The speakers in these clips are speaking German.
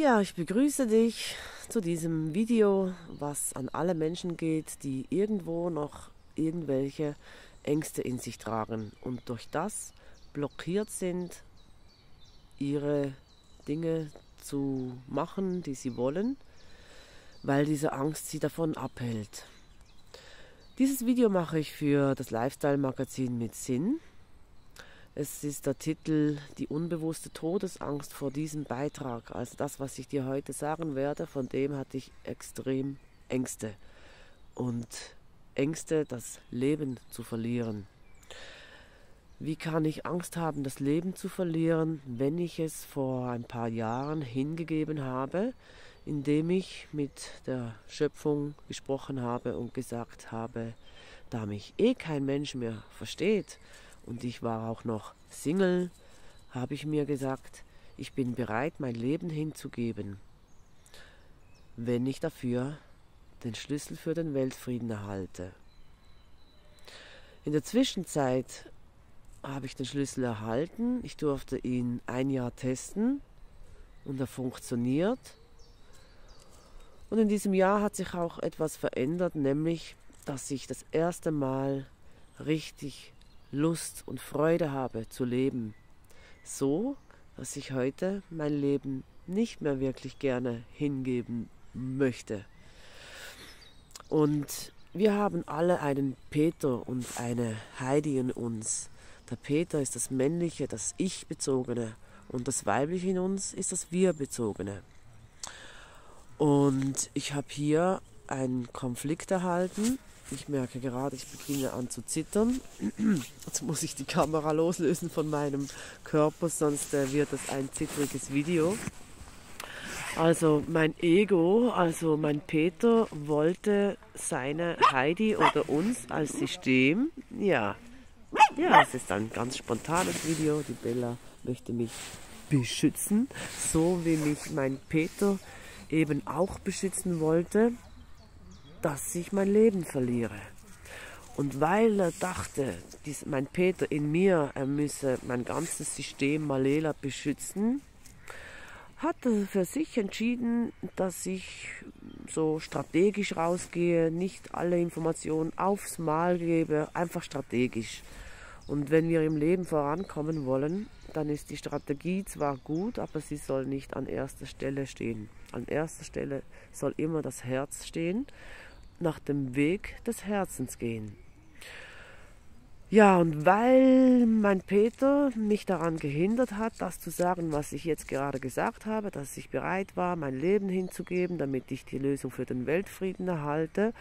Ja, ich begrüße dich zu diesem Video, was an alle Menschen geht, die irgendwo noch irgendwelche Ängste in sich tragen und durch das blockiert sind, ihre Dinge zu machen, die sie wollen, weil diese Angst sie davon abhält. Dieses Video mache ich für das Lifestyle-Magazin mit Sinn. Es ist der Titel Die unbewusste Todesangst vor diesem Beitrag. Also das, was ich dir heute sagen werde, von dem hatte ich extrem Ängste. Und Ängste, das Leben zu verlieren. Wie kann ich Angst haben, das Leben zu verlieren, wenn ich es vor ein paar Jahren hingegeben habe, indem ich mit der Schöpfung gesprochen habe und gesagt habe, da mich kein Mensch mehr versteht, und ich war auch noch Single, habe ich mir gesagt, ich bin bereit, mein Leben hinzugeben, wenn ich dafür den Schlüssel für den Weltfrieden erhalte. In der Zwischenzeit habe ich den Schlüssel erhalten. Ich durfte ihn ein Jahr testen und er funktioniert. Und in diesem Jahr hat sich auch etwas verändert, nämlich, dass ich das erste Mal richtig Lust und Freude habe zu leben. So, dass ich heute mein Leben nicht mehr wirklich gerne hingeben möchte. Und wir haben alle einen Peter und eine Heidi in uns. Der Peter ist das männliche, das Ich-bezogene und das weibliche in uns ist das Wir-bezogene. Und ich habe hier einen Konflikt erhalten. Ich merke gerade, ich beginne an zu zittern. Jetzt muss ich die Kamera loslösen von meinem Körper, sonst wird es ein zittriges Video. Also mein Ego, also mein Peter, wollte seine Heidi oder uns als System, ja, es ist ein ganz spontanes Video. Die Bella möchte mich beschützen, so wie mich mein Peter eben auch beschützen wollte, dass ich mein Leben verliere. Und weil er dachte, mein Peter in mir, er müsse mein ganzes System Malela beschützen, hat er für sich entschieden, dass ich so strategisch rausgehe, nicht alle Informationen aufs Mal gebe, einfach strategisch. Und wenn wir im Leben vorankommen wollen, dann ist die Strategie zwar gut, aber sie soll nicht an erster Stelle stehen. An erster Stelle soll immer das Herz stehen, nach dem Weg des Herzens gehen. Ja, und weil mein Peter mich daran gehindert hat, das zu sagen, was ich jetzt gerade gesagt habe, dass ich bereit war, mein Leben hinzugeben, damit ich die Lösung für den Weltfrieden erhalte,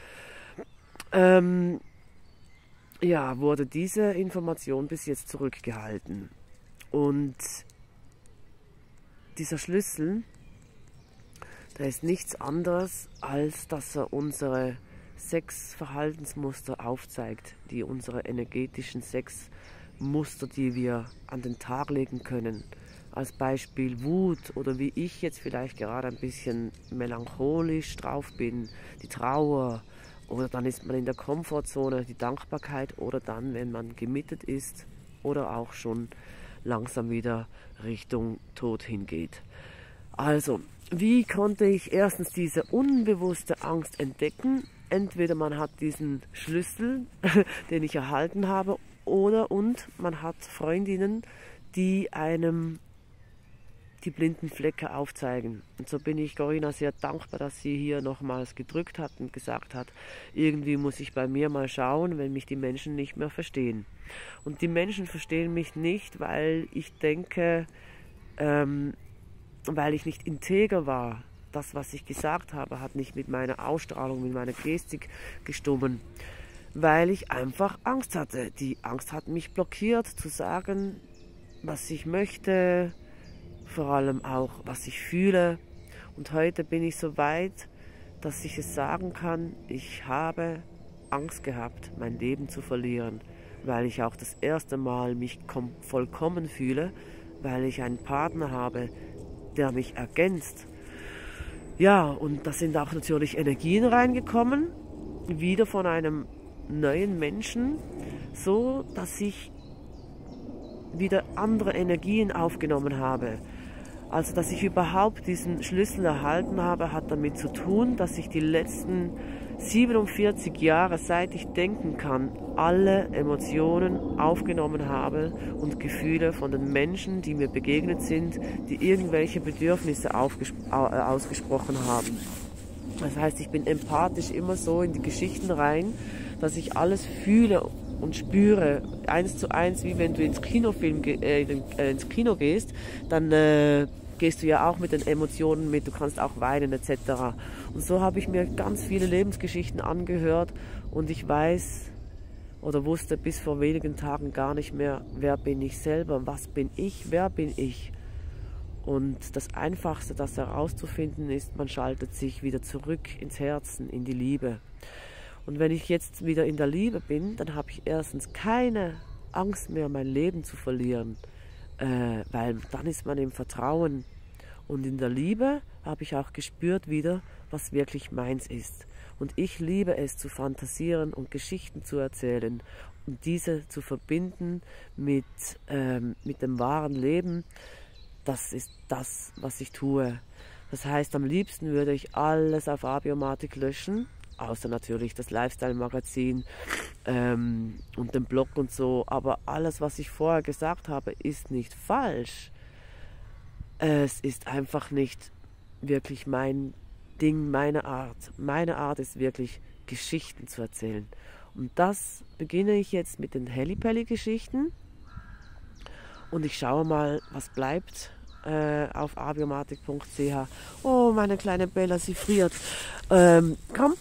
wurde diese Information bis jetzt zurückgehalten. Und dieser Schlüssel, der ist nichts anderes, als dass er unsere 6 Verhaltensmuster aufzeigt, die unsere energetischen 6 Muster, die wir an den Tag legen können. Als Beispiel Wut oder wie ich jetzt vielleicht gerade ein bisschen melancholisch drauf bin, die Trauer, oder dann ist man in der Komfortzone, die Dankbarkeit, oder dann, wenn man gemietet ist oder auch schon langsam wieder Richtung Tod hingeht. Also, wie konnte ich erstens diese unbewusste Angst entdecken? Entweder man hat diesen Schlüssel, den ich erhalten habe, und man hat Freundinnen, die einem die blinden Flecke aufzeigen. Und so bin ich Corinna sehr dankbar, dass sie hier nochmals gedrückt hat und gesagt hat, irgendwie muss ich bei mir mal schauen, wenn mich die Menschen nicht mehr verstehen. Und die Menschen verstehen mich nicht, weil ich denke, weil ich nicht integer war. Das, was ich gesagt habe, hat nicht mit meiner Ausstrahlung, mit meiner Gestik gestimmt, weil ich einfach Angst hatte. Die Angst hat mich blockiert, zu sagen, was ich möchte, vor allem auch, was ich fühle. Und heute bin ich so weit, dass ich es sagen kann, ich habe Angst gehabt, mein Leben zu verlieren, weil ich auch das erste Mal mich vollkommen fühle, weil ich einen Partner habe, der mich ergänzt. Ja, und da sind auch natürlich Energien reingekommen, wieder von einem neuen Menschen, so dass ich wieder andere Energien aufgenommen habe. Also, dass ich überhaupt diesen Schlüssel erhalten habe, hat damit zu tun, dass ich die letzten 47 Jahre, seit ich denken kann, alle Emotionen aufgenommen habe und Gefühle von den Menschen, die mir begegnet sind, die irgendwelche Bedürfnisse ausgesprochen haben. Das heißt, ich bin empathisch immer so in die Geschichten rein, dass ich alles fühle und spüre, 1:1, wie wenn du ins Kino gehst, dann gehst du ja auch mit den Emotionen mit, du kannst auch weinen etc. Und so habe ich mir ganz viele Lebensgeschichten angehört und ich weiß oder wusste bis vor wenigen Tagen gar nicht mehr, wer bin ich selber, was bin ich, wer bin ich. Und das Einfachste, das herauszufinden ist, man schaltet sich wieder zurück ins Herzen, in die Liebe. Und wenn ich jetzt wieder in der Liebe bin, dann habe ich erstens keine Angst mehr, mein Leben zu verlieren, weil dann ist man im Vertrauen. Und in der Liebe habe ich auch gespürt wieder, was wirklich meins ist. Und ich liebe es zu fantasieren und Geschichten zu erzählen und diese zu verbinden mit dem wahren Leben. Das ist das, was ich tue. Das heißt, am liebsten würde ich alles auf Abiomatik löschen, außer natürlich das Lifestyle-Magazin und den Blog und so. Aber alles, was ich vorher gesagt habe, ist nicht falsch. Es ist einfach nicht wirklich mein Ding, meine Art. Meine Art ist wirklich, Geschichten zu erzählen. Und das beginne ich jetzt mit den Hellipelli-Geschichten. Und ich schaue mal, was bleibt auf abiomatik.ch. Oh, meine kleine Bella, sie friert. Komm.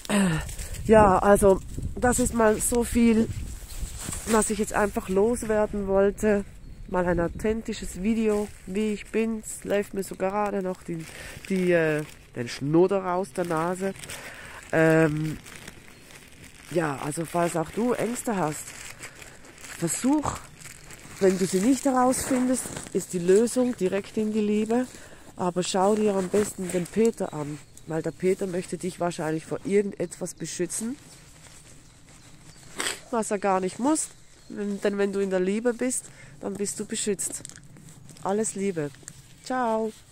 Ja, also das ist mal so viel, was ich jetzt einfach loswerden wollte. Mal ein authentisches Video, wie ich bin. Es läuft mir so gerade noch den Schnodder aus der Nase. Ja, also falls auch du Ängste hast, versuch, wenn du sie nicht herausfindest, ist die Lösung direkt in die Liebe. Aber schau dir am besten den Peter an, weil der Peter möchte dich wahrscheinlich vor irgendetwas beschützen, was er gar nicht muss. Denn wenn du in der Liebe bist, dann bist du beschützt. Alles Liebe. Ciao.